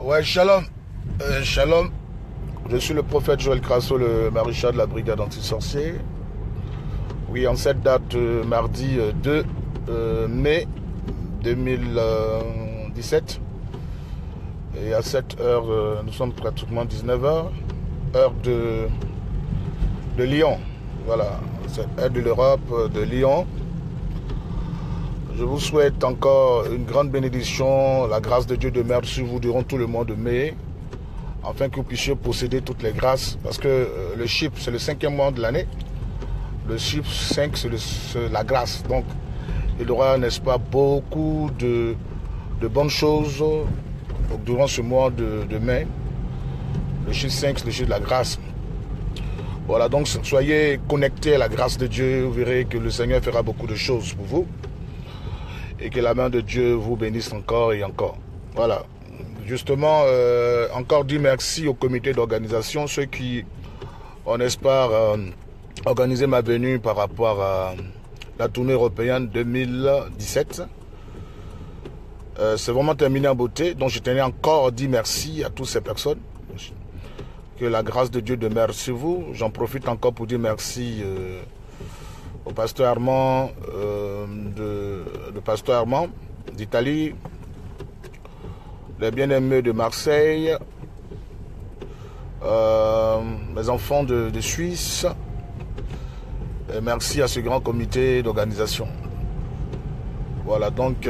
Ouais, shalom. Shalom. Je suis le prophète Joël Crasso, le maréchal de la brigade anti-sorcier. Oui, en cette date, mardi 2 mai 2017. Et à cette heure, nous sommes pratiquement 19h, heure de Lyon. Voilà, c'est heure de l'Europe, de Lyon. Je vous souhaite encore une grande bénédiction, la grâce de Dieu demeure sur vous durant tout le mois de mai, afin que vous puissiez posséder toutes les grâces, parce que le chiffre, c'est le 5e mois de l'année. Le chiffre 5, c'est la grâce. Donc, il y aura, n'est-ce pas, beaucoup de bonnes choses durant ce mois de mai. Le chiffre 5, c'est le chiffre de la grâce. Voilà, donc soyez connectés à la grâce de Dieu. Vous verrez que le Seigneur fera beaucoup de choses pour vous. Et que la main de Dieu vous bénisse encore et encore. Voilà. Justement, encore dire merci au comité d'organisation, ceux qui, on espère, organiser ma venue par rapport à la tournée européenne 2017. C'est vraiment terminé en beauté. Donc je tenais encore à dire merci à toutes ces personnes. Que la grâce de Dieu demeure sur vous. J'en profite encore pour dire merci au pasteur Armand, le pasteur Armand d'Italie, les bien-aimés de Marseille, les enfants de Suisse. Et merci à ce grand comité d'organisation. Voilà, donc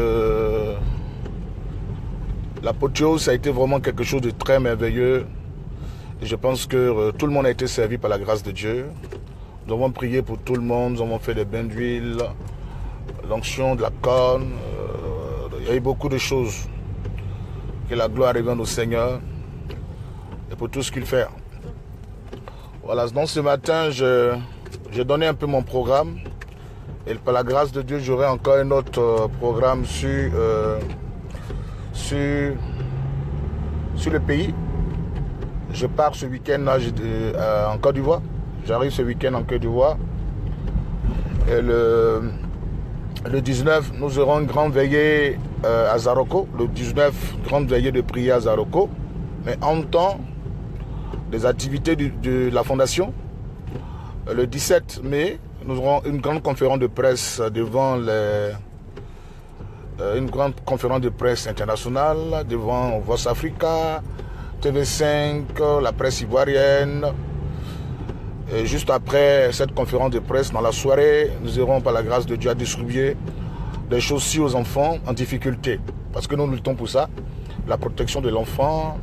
l'apothéose, ça a été vraiment quelque chose de très merveilleux. Et je pense que tout le monde a été servi par la grâce de Dieu. Nous avons prié pour tout le monde, nous avons fait des bains d'huile, l'onction de la corne. Il y a eu beaucoup de choses. Que la gloire revienne au Seigneur et pour tout ce qu'il fait. Voilà, donc ce matin, j'ai donné un peu mon programme. Et par la grâce de Dieu, j'aurai encore un autre programme sur le pays. Je pars ce week-end en Côte d'Ivoire. J'arrive ce week-end en Côte d'Ivoire. Et le 19, nous aurons une grande veillée à Zaroko. Le 19, grande veillée de prière à Zaroko. Mais en même temps, des activités de la fondation. Le 17 mai, nous aurons une grande conférence de presse devant une grande conférence de presse internationale devant Voice Africa, TV5, la presse ivoirienne. Et juste après cette conférence de presse, dans la soirée, nous irons par la grâce de Dieu à distribuer des chaussures aux enfants en difficulté. Parce que nous luttons pour ça, la protection de l'enfant.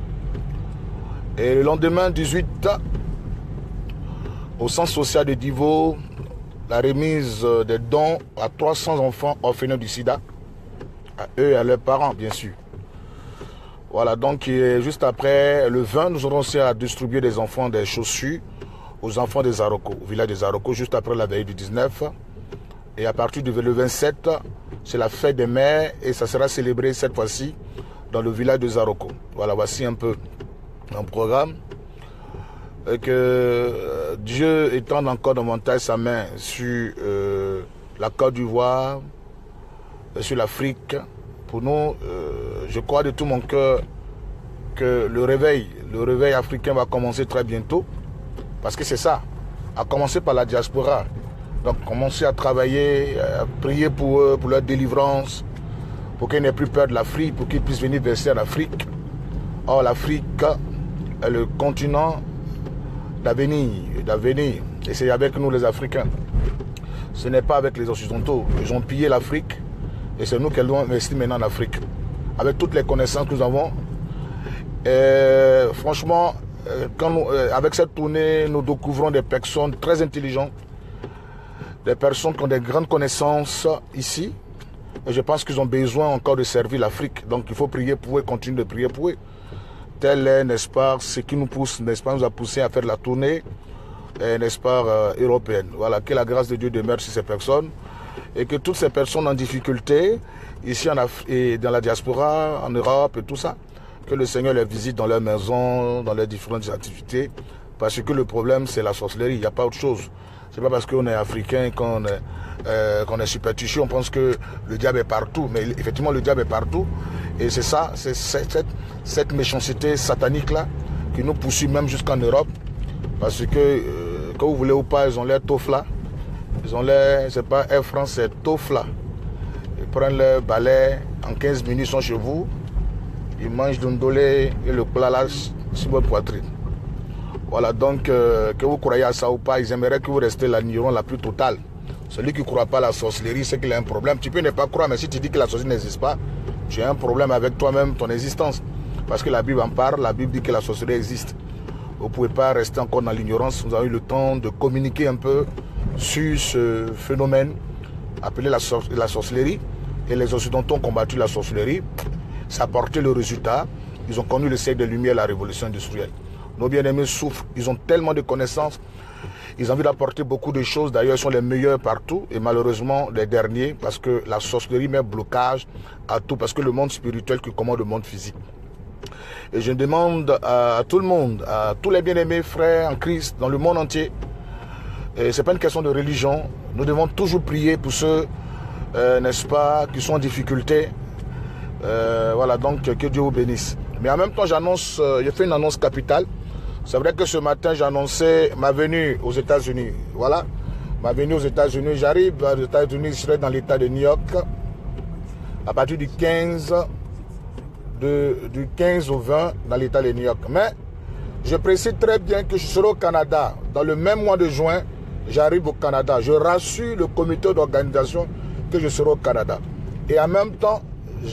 Et le lendemain, 18, au centre social de Divo, la remise des dons à 300 enfants orphelins du sida, à eux et à leurs parents, bien sûr. Voilà, donc juste après, le 20, nous aurons aussi à distribuer des enfants des chaussures aux enfants des Zaroko, au village des Zaroko, juste après la veille du 19. Et à partir du 27, c'est la fête des mères et ça sera célébré cette fois-ci dans le village de Zaroko. Voilà, voici un peu un programme. Et que Dieu étende encore davantage sa main sur la Côte d'Ivoire, sur l'Afrique. Pour nous, je crois de tout mon cœur que le réveil africain va commencer très bientôt. Parce que c'est ça, à commencer par la diaspora. Donc commencer à travailler, à prier pour eux, pour leur délivrance, pour qu'ils n'aient plus peur de l'Afrique, pour qu'ils puissent venir verser en Afrique. Or l'Afrique est le continent d'avenir. Et c'est avec nous les Africains. Ce n'est pas avec les Occidentaux. Ils ont pillé l'Afrique et c'est nous qui allons investir maintenant en Afrique. Avec toutes les connaissances que nous avons. Et franchement, avec cette tournée, nous découvrons des personnes très intelligentes, des personnes qui ont des grandes connaissances ici. Et je pense qu'ils ont besoin encore de servir l'Afrique. Donc il faut prier pour eux et continuer de prier pour eux. Tel est, n'est-ce pas, ce qui nous pousse, n'est-ce pas, nous a poussé à faire la tournée, n'est-ce pas, européenne. Voilà, que la grâce de Dieu demeure sur ces personnes. Et que toutes ces personnes en difficulté, ici et dans la diaspora, en Europe et tout ça, que le Seigneur les visite dans leur maison, dans leurs différentes activités. Parce que le problème, c'est la sorcellerie, il n'y a pas autre chose. C'est pas parce qu'on est africain qu'on est superstitieux, on pense que le diable est partout. Mais effectivement, le diable est partout. Et c'est ça, c'est cette méchanceté satanique-là qui nous poursuit même jusqu'en Europe. Parce que, quand vous voulez ou pas, ils ont l'air Tofla. Ils ont l'air, c'est pas Air France, c'est Tofla. Ils prennent leur balai, en 15 minutes, ils sont chez vous. Ils mangent d'ondolé et le plat là sur votre poitrine. Voilà, donc, que vous croyez à ça ou pas, ils aimeraient que vous restiez l'ignorant la plus totale. Celui qui ne croit pas à la sorcellerie, c'est qu'il a un problème. Tu peux ne pas croire, mais si tu dis que la sorcellerie n'existe pas, tu as un problème avec toi-même, ton existence. Parce que la Bible en parle, la Bible dit que la sorcellerie existe. Vous ne pouvez pas rester encore dans l'ignorance. Nous avons eu le temps de communiquer un peu sur ce phénomène appelé la sorcellerie. Et les Occidentaux ont combattu la sorcellerie. Ça a porté le résultat. Ils ont connu le siècle de lumière, la révolution industrielle. Nos bien-aimés souffrent. Ils ont tellement de connaissances. Ils ont envie d'apporter beaucoup de choses. D'ailleurs, ils sont les meilleurs partout. Et malheureusement, les derniers, parce que la sorcellerie met blocage à tout. Parce que le monde spirituel qui commande le monde physique. Et je demande à tout le monde, à tous les bien-aimés frères en Christ, dans le monde entier, ce n'est pas une question de religion. Nous devons toujours prier pour ceux, n'est-ce pas, qui sont en difficulté. Voilà, donc que Dieu vous bénisse. Mais en même temps, j'ai fait une annonce capitale. C'est vrai que ce matin, j'ai annoncé ma venue aux États-Unis. Voilà, ma venue aux États-Unis. J'arrive aux États-Unis, je serai dans l'État de New York à partir du 15 au 20 dans l'État de New York. Mais je précise très bien que je serai au Canada. Dans le même mois de juin, j'arrive au Canada. Je rassure le comité d'organisation que je serai au Canada. Et en même temps,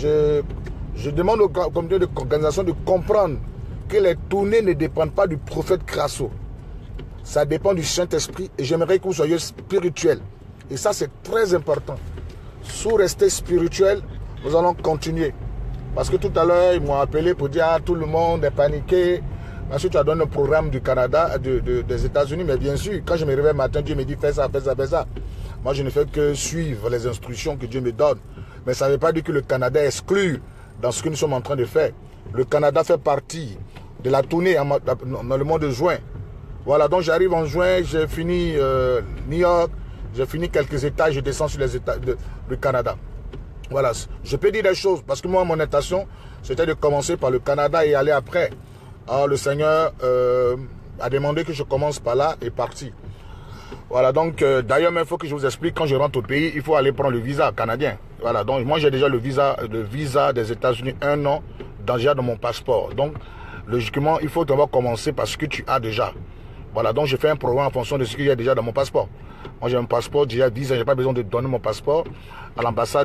je demande au comité d'organisation de comprendre que les tournées ne dépendent pas du prophète Crasso. Ça dépend du Saint-Esprit et j'aimerais que vous soyez spirituels. Et ça, c'est très important. Sous rester spirituel, nous allons continuer. Parce que tout à l'heure, ils m'ont appelé pour dire tout le monde est paniqué. Ensuite, tu as donné un programme du Canada, des États-Unis. Mais bien sûr, quand je me réveille le matin, Dieu me dit fais ça, fais ça, fais ça. Moi, je ne fais que suivre les instructions que Dieu me donne. Mais ça ne veut pas dire que le Canada est exclu dans ce que nous sommes en train de faire. Le Canada fait partie de la tournée dans le mois de juin. Voilà, donc j'arrive en juin, j'ai fini New York, j'ai fini quelques États, je descends sur les États du Canada. Voilà, je peux dire des choses, parce que moi, mon intention, c'était de commencer par le Canada et aller après. Alors, le Seigneur a demandé que je commence par là et parti. Voilà, donc, d'ailleurs, il faut que je vous explique, quand je rentre au pays, il faut aller prendre le visa canadien. Voilà, donc, moi, j'ai déjà le visa des États-Unis, 1 an, déjà dans mon passeport. Donc, logiquement, il faut d'abord commencer par ce que tu as déjà. Voilà, donc, je fais un programme en fonction de ce qu'il y a déjà dans mon passeport. Moi, j'ai un passeport, déjà 10 ans, je n'ai pas besoin de donner mon passeport à l'ambassade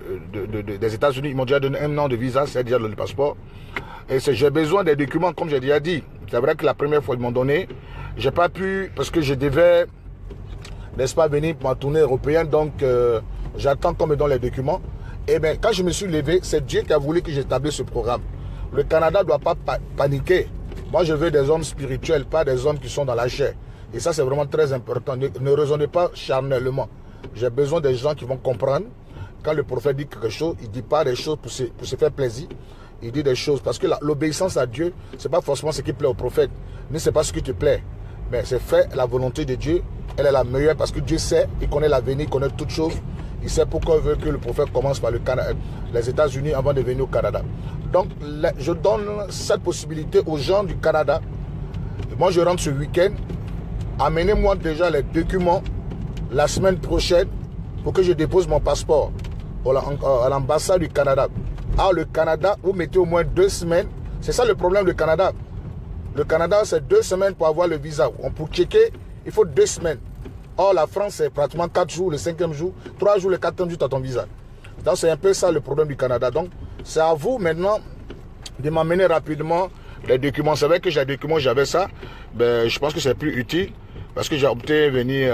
des États-Unis. Ils m'ont déjà donné 1 an de visa, c'est déjà le passeport. Et j'ai besoin des documents, comme j'ai déjà dit. C'est vrai que la première fois qu'ils m'ont donné, je n'ai pas pu, parce que je devais, n'est-ce pas, venir pour ma tournée européenne. Donc, j'attends qu'on me donne les documents. Et bien, quand je me suis levé, c'est Dieu qui a voulu que j'établisse ce programme. Le Canada ne doit pas paniquer. Moi, je veux des hommes spirituels, pas des hommes qui sont dans la chair. Et ça, c'est vraiment très important. Ne raisonnez pas charnellement. J'ai besoin des gens qui vont comprendre. Quand le prophète dit quelque chose, il ne dit pas des choses pour se faire plaisir. Il dit des choses. Parce que l'obéissance à Dieu, ce n'est pas forcément ce qui plaît au prophète. Mais ce n'est pas ce qui te plaît. Mais c'est faire la volonté de Dieu. Elle est la meilleure parce que Dieu sait, il connaît l'avenir, il connaît toutes choses. Il sait pourquoi il veut que le prophète commence par les États-Unis avant de venir au Canada. Donc, je donne cette possibilité aux gens du Canada. Moi, je rentre ce week-end. Amenez-moi déjà les documents la semaine prochaine pour que je dépose mon passeport à l'ambassade du Canada. Alors, le Canada, vous mettez au moins 2 semaines. C'est ça le problème du Canada. Le Canada, c'est 2 semaines pour avoir le visa. Pour checker, il faut 2 semaines. Or, la France, c'est pratiquement 4 jours, le 5e jour, 3 jours, le 4e jour, tu as ton visa. Donc, c'est un peu ça le problème du Canada. Donc, c'est à vous maintenant de m'amener rapidement les documents. C'est vrai que j'ai des documents, j'avais ça. Ben, je pense que c'est plus utile parce que j'ai opté venir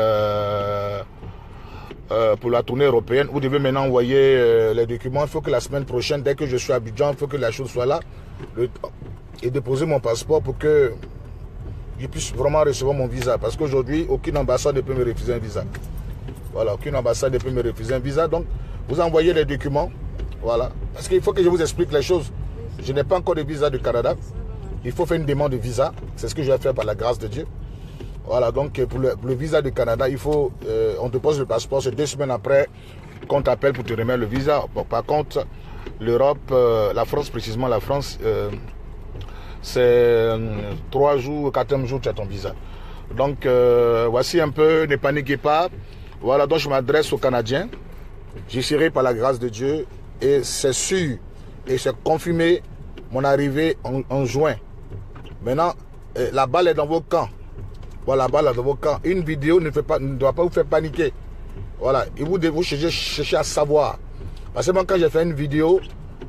pour la tournée européenne. Vous devez maintenant envoyer les documents. Il faut que la semaine prochaine, dès que je suis à Abidjan, il faut que la chose soit là et déposer mon passeport pour que je puisse vraiment recevoir mon visa. Parce qu'aujourd'hui, aucune ambassade ne peut me refuser un visa. Voilà, aucune ambassade ne peut me refuser un visa. Donc, vous envoyez les documents. Voilà. Parce qu'il faut que je vous explique les choses. Je n'ai pas encore de visa du Canada. Il faut faire une demande de visa. C'est ce que je vais faire par la grâce de Dieu. Voilà, donc pour le visa du Canada, il faut, on te pose le passeport, c'est 2 semaines après qu'on t'appelle pour te remettre le visa. Bon, par contre, l'Europe, la France précisément, la France, c'est 3 jours, 4e jour, tu as ton visa. Donc, voici un peu, ne paniquez pas. Voilà, donc je m'adresse aux Canadiens. J'y serai par la grâce de Dieu. Et c'est sûr, et c'est confirmé, mon arrivée en juin. Maintenant, la balle est dans vos camps. Voilà, la balle est dans vos camps. Une vidéo ne doit pas vous faire paniquer. Voilà, et vous devez chercher à savoir. Parce que moi, quand j'ai fait une vidéo,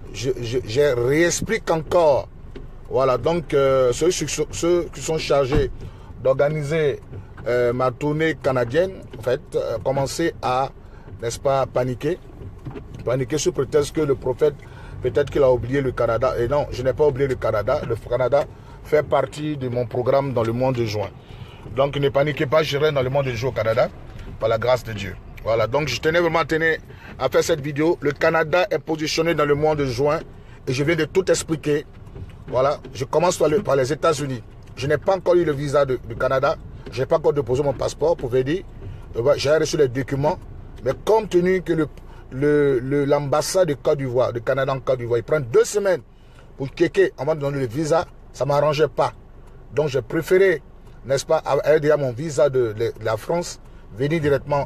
je réexplique encore. Voilà, donc ceux qui sont chargés d'organiser ma tournée canadienne, en fait, commencer à, n'est-ce pas, paniquer. Paniquer sous prétexte que le prophète, peut-être qu'il a oublié le Canada. Et non, je n'ai pas oublié le Canada. Le Canada fait partie de mon programme dans le mois de juin. Donc ne paniquez pas, j'irai dans le mois de juin au Canada, par la grâce de Dieu. Voilà, donc je tenais vraiment à faire cette vidéo. Le Canada est positionné dans le mois de juin et je viens de tout expliquer. Voilà, je commence par les États-Unis. Je n'ai pas encore eu le visa du Canada. Je n'ai pas encore déposé mon passeport pour vous dire. J'ai reçu les documents. Mais compte tenu que l'ambassade de Côte d'Ivoire, de Canada en Côte d'Ivoire, il prend 2 semaines pour checker avant de donner le visa, ça ne m'arrangeait pas. Donc j'ai préféré, n'est-ce pas, avoir déjà mon visa de la France, venir directement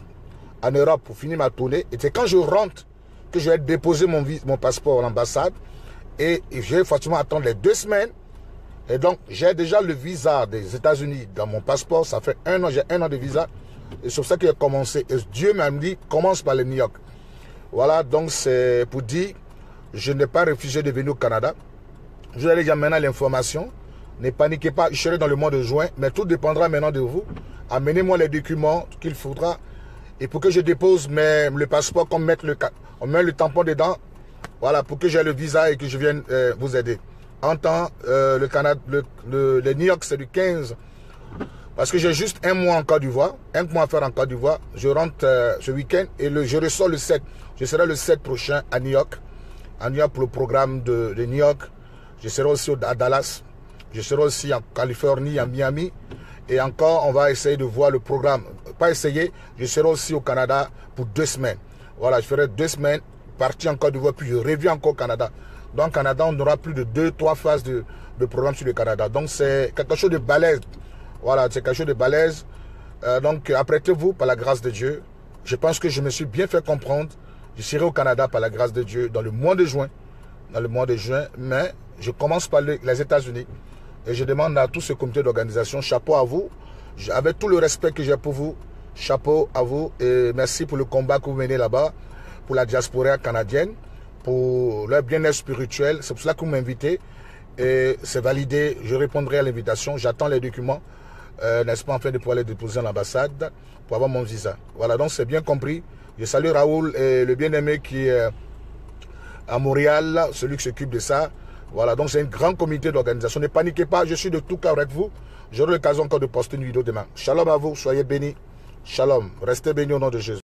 en Europe pour finir ma tournée. Et c'est quand je rentre que je vais déposer mon passeport à l'ambassade. Et je vais forcément attendre les 2 semaines. Et donc, j'ai déjà le visa des États-Unis dans mon passeport. Ça fait 1 an, j'ai 1 an de visa. Et c'est pour ça que j'ai commencé. Et Dieu m'a dit, commence par le New York. Voilà, donc c'est pour dire, je n'ai pas refusé de venir au Canada. Je vous ai déjà maintenant l'information. Ne paniquez pas, je serai dans le mois de juin. Mais tout dépendra maintenant de vous. Amenez-moi les documents qu'il faudra. Et pour que je dépose le passeport, on met le tampon dedans. Voilà, pour que j'ai le visa et que je vienne vous aider. En temps, le Canada, le New York, c'est du 15. Parce que j'ai juste 1 mois en Côte d'Ivoire. 1 mois à faire en Côte d'Ivoire. Je rentre ce week-end et je ressors le 7. Je serai le 7 prochain à New York. À New York pour le programme de New York. Je serai aussi à Dallas. Je serai aussi en Californie, à Miami. Et encore, on va essayer de voir le programme. Pas essayer, je serai aussi au Canada pour 2 semaines. Voilà, je ferai 2 semaines. Parti en Côte d'Ivoire, puis je reviens encore au Canada. Donc, au Canada, on aura plus de 2-3 phases de programme sur le Canada. Donc, c'est quelque chose de balèze. Voilà, c'est quelque chose de balèze. Donc, apprêtez-vous par la grâce de Dieu. Je pense que je me suis bien fait comprendre. Je serai au Canada par la grâce de Dieu dans le mois de juin. Dans le mois de juin. Mais je commence par les États-Unis. Et je demande à tout ce comité d'organisation, chapeau à vous. Avec tout le respect que j'ai pour vous, chapeau à vous. Et merci pour le combat que vous menez là-bas. Pour la diaspora canadienne, pour leur bien-être spirituel. C'est pour cela que vous m'invitez. Et c'est validé. Je répondrai à l'invitation. J'attends les documents, n'est-ce pas, en fait, de pouvoir les déposer à l'ambassade pour avoir mon visa. Voilà, donc c'est bien compris. Je salue Raoul et le bien-aimé qui est à Montréal, celui qui s'occupe de ça. Voilà, donc c'est un grand comité d'organisation. Ne paniquez pas, je suis de tout cœur avec vous. J'aurai l'occasion encore de poster une vidéo demain. Shalom à vous, soyez bénis. Shalom, restez bénis au nom de Jésus.